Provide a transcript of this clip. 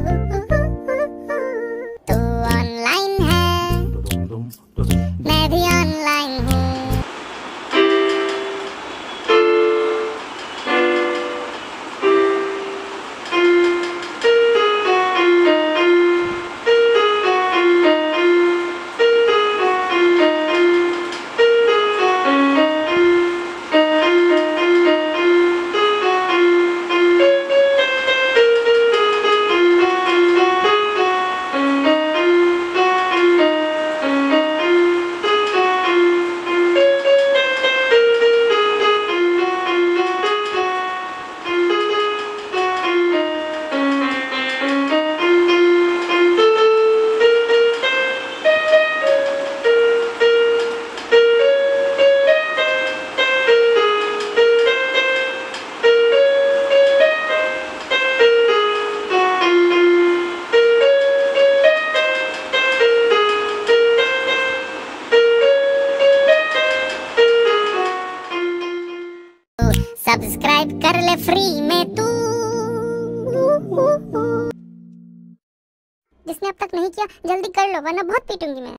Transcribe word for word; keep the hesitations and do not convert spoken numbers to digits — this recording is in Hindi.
तू ऑनलाइन है, मैं भी ऑनलाइन हूँ। सब्सक्राइब कर ले फ्री में तू। जिसने अब तक नहीं किया जल्दी कर लो वरना बहुत पीटूंगी मैं।